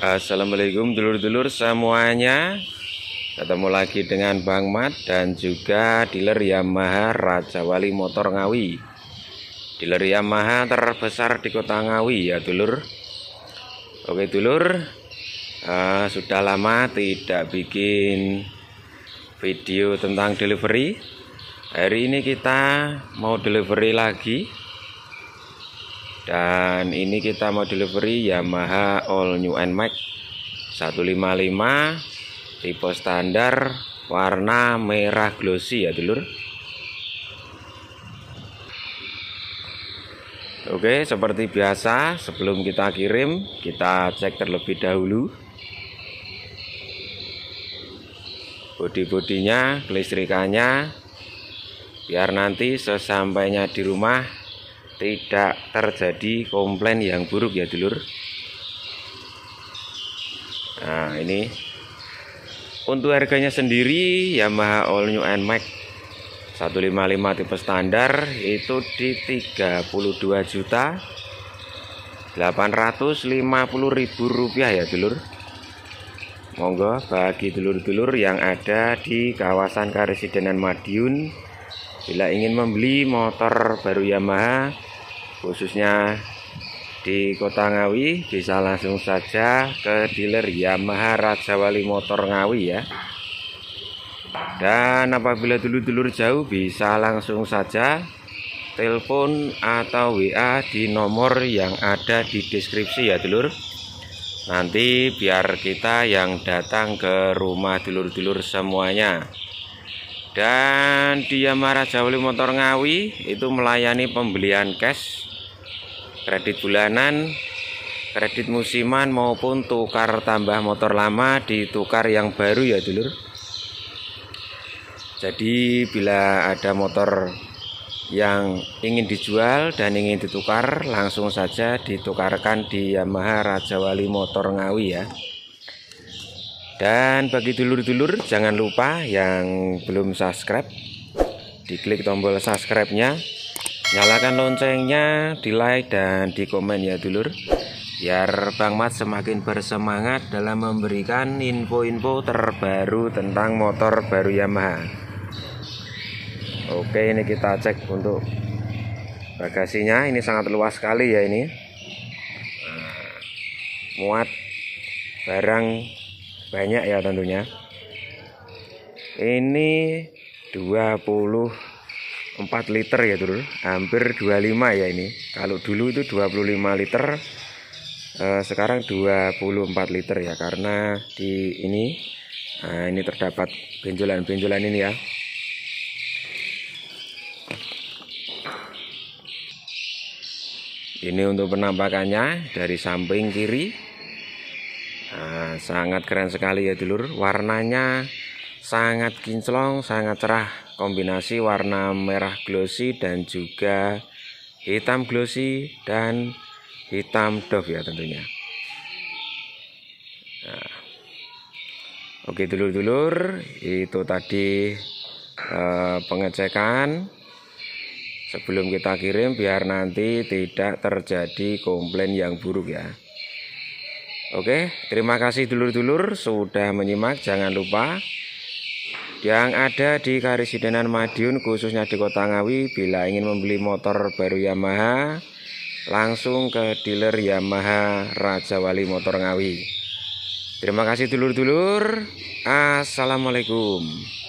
Assalamualaikum dulur-dulur semuanya. Ketemu lagi dengan Bang Mat dan juga dealer Yamaha Raja Wali Motor Ngawi. Dealer Yamaha terbesar di kota Ngawi ya dulur. Oke dulur, sudah lama tidak bikin video tentang delivery. Hari ini kita mau delivery lagi. Dan ini kita mau delivery Yamaha All New NMAX 155 tipe standar, warna merah glossy ya dulur. Oke, seperti biasa sebelum kita kirim kita cek terlebih dahulu bodi-bodinya, kelistrikannya, biar nanti sesampainya di rumah tidak terjadi komplain yang buruk ya dulur. Nah ini untuk harganya sendiri Yamaha All New NMAX 155 tipe standar itu di 32.850.000 rupiah ya dulur. Monggo bagi dulur-dulur yang ada di kawasan Karesidenan Madiun, bila ingin membeli motor baru Yamaha khususnya di kota Ngawi, bisa langsung saja ke dealer Yamaha Raja Wali Motor Ngawi ya. Dan apabila dulur-dulur jauh bisa langsung saja telepon atau WA di nomor yang ada di deskripsi ya dulur. Nanti biar kita yang datang ke rumah dulur-dulur semuanya. Dan di Yamaha Raja Wali Motor Ngawi itu melayani pembelian cash, kredit bulanan, kredit musiman maupun tukar tambah motor lama ditukar yang baru ya dulur. Jadi bila ada motor yang ingin dijual dan ingin ditukar, langsung saja ditukarkan di Yamaha Raja Wali Motor Ngawi ya. Dan bagi dulur-dulur jangan lupa yang belum subscribe, diklik tombol subscribe-nya, nyalakan loncengnya, di like dan di komen ya dulur, biar Bang Mat semakin bersemangat dalam memberikan info-info terbaru tentang motor baru Yamaha. Oke, ini kita cek untuk bagasinya. Ini sangat luas sekali ya ini. Muat barang banyak ya tentunya. Ini 24 liter ya dulu, hampir 25 ya ini. Kalau dulu itu 25 liter, sekarang 24 liter ya, karena di ini ini terdapat benjolan-benjolan ini ya. Ini untuk penampakannya dari samping kiri. Nah, sangat keren sekali ya dulur. Warnanya sangat kinclong, sangat cerah. Kombinasi warna merah glossy dan juga hitam glossy dan hitam doff ya tentunya. Nah, oke dulur-dulur, itu tadi pengecekan sebelum kita kirim biar nanti tidak terjadi komplain yang buruk ya. Oke, terima kasih dulur-dulur sudah menyimak. Jangan lupa yang ada di Karesidenan Madiun khususnya di kota Ngawi, bila ingin membeli motor baru Yamaha langsung ke dealer Yamaha Raja Wali Motor Ngawi. Terima kasih dulur-dulur. Assalamualaikum.